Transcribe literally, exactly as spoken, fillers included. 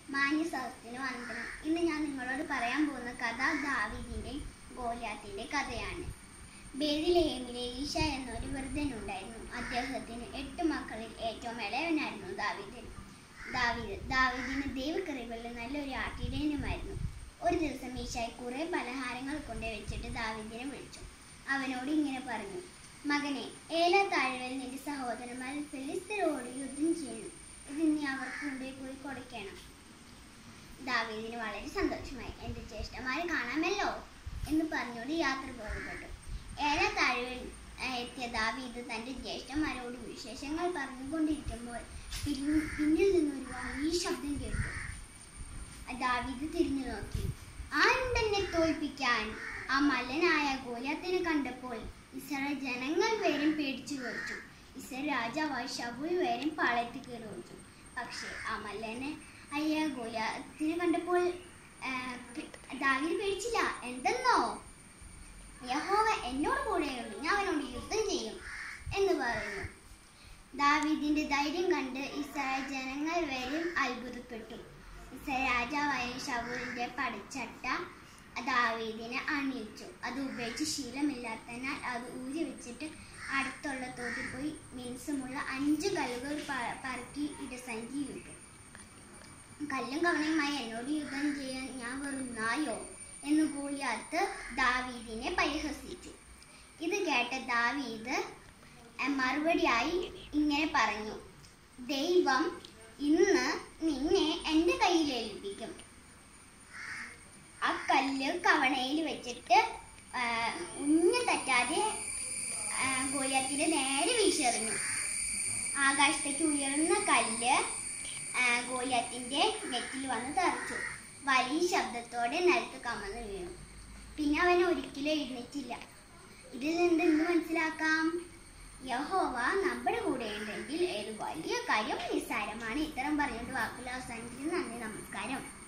മാന്യ സഹസ്രത്തിന് വന്ദനം. ഇന്ന് ഞാൻ നിങ്ങളോട് പറയാൻ പോകുന്ന കഥ ദാവീദിന്റെയും ഗോലിയാത്തിന്റെ കഥയാണ്. ബേത്ലഹേമിലെ ഈശ എന്നൊരു വൃദ്ധനുണ്ടായിരുന്നു. അദ്ദേഹത്തിന് എട്ട് മക്കളിൽ ഏറ്റവും ഇളയവനായിരുന്നു ദാവീദ്. ദാവീദ് ദാവീദിന് ദൈവകൃപയുള്ള നല്ലൊരു ആട്ടിടയനുമായിരുന്നു. ഒരു ദിവസം ഈശായി കുറെ പലഹാരങ്ങൾ കൊണ്ട് വെച്ചിട്ട് ദാവീദിനെ വിളിച്ചു. അവനോട് ഇങ്ങനെ പറഞ്ഞു: മകനെ, ഏല താഴ്വരയിൽ നിന്റെ സഹോദരന്മാർ ഫെലിസ്ത്യരോട് യുദ്ധം ചെയ്യണം. ഇത് നീ അവർക്ക് മുമ്പേ പോയി കൊടുക്കണം. ദാവീദിന് വളരെ സന്തോഷമായി. എന്റെ ജ്യേഷ്ഠന്മാരെ കാണാമല്ലോ എന്ന് പറഞ്ഞുകൊണ്ട് യാത്ര പുറപ്പെട്ടു. ഏല താഴ്വരയിൽ എത്തിയ ദാവീദ് തന്റെ ജ്യേഷ്ഠന്മാരോട് വിശേഷങ്ങൾ പറഞ്ഞുകൊണ്ടിരിക്കുമ്പോൾ പിന്നിൽ നിന്നൊരു വലിയ ശബ്ദം കേട്ടു. ദാവീദ് തിരിഞ്ഞു നോക്കി. ആരും തന്നെ തോൽപ്പിക്കാൻ ആ മല്ലനായ ഗോലിയാത്തിനെ കണ്ടപ്പോൾ ഇസ്രായേൽ ജനങ്ങൾ വേരും പേടിച്ചു വിറച്ചു. ഇസ്രായേൽ രാജാവായ ശൗൽ വേരും പാളയത്തിൽ കയറി വെച്ചു. പക്ഷെ ആ മല്ലനെ അയ്യ ഗോലിയാത്തിനെ കണ്ടപ്പോൾ ദാവീദ് പേടിച്ചില്ല. എന്തെന്നോ, യഹോവ എന്നോട് കൂടെയുണ്ട്, ഞാൻ അവനോട് യുദ്ധം ചെയ്യും എന്ന് പറയുന്നു. ദാവീദിന്റെ ധൈര്യം കണ്ട് ഇസ്രായേൽ ജനങ്ങൾ വരെയും അത്ഭുതപ്പെട്ടു. ഇസ്രായേൽ രാജാവായ ശൗലിന്റെ പടച്ചട്ട ദാവീദിനെ അണിയിച്ചു. അത് ഉപയോഗിച്ച് ശീലമില്ലാത്തതിനാൽ അത് ഊരി വെച്ചിട്ട് അടുത്തുള്ള തോട്ടിൽ പോയി മിനുസമുള്ള അഞ്ച് കല്ലുകൾ പറക്കി ഇടസഞ്ചി വിട്ടു. കല്ലും കവണയുമായി എന്നോട് യുദ്ധം ചെയ്യാൻ ഞാൻ വെറും നായോ എന്ന് ഗോലിയാത്ത് ദാവീദിനെ പരിഹസിച്ചു. ഇത് കേട്ട ദാവീദ് മറുപടിയായി ഇങ്ങനെ പറഞ്ഞു: ദൈവം ഇന്ന് നിന്നെ എൻ്റെ കയ്യിൽ ഏൽപ്പിക്കും. ആ കല്ല് കവണയിൽ വെച്ചിട്ട് ഉഞ്ഞ തട്ടാതെ ഗോലിയാത്തിന്റെ നേരെ വീശെറിഞ്ഞു. ആകാശത്തേക്ക് ഉയർന്ന കല്ല് ഗോലിയാത്തിന്റെ നെറ്റിൽ വന്ന് തെറിച്ചു. വലിയ ശബ്ദത്തോടെ നിലത്ത് കമന്ന് വീണു. പിന്നെ അവൻ ഒരിക്കലും എഴുന്നേറ്റില്ല. ഇതിൽ നിന്ന് എന്ത് മനസ്സിലാക്കാം? യഹോവ നമ്മുടെ കൂടെ ഉണ്ടെങ്കിൽ ഏത് വലിയ കാര്യം നിസ്സാരമാണ്. ഇത്തരം പറഞ്ഞുകൊണ്ട് വാക്കുകൾ അവസാനിപ്പിക്കുന്നു. നന്ദി, നമസ്കാരം.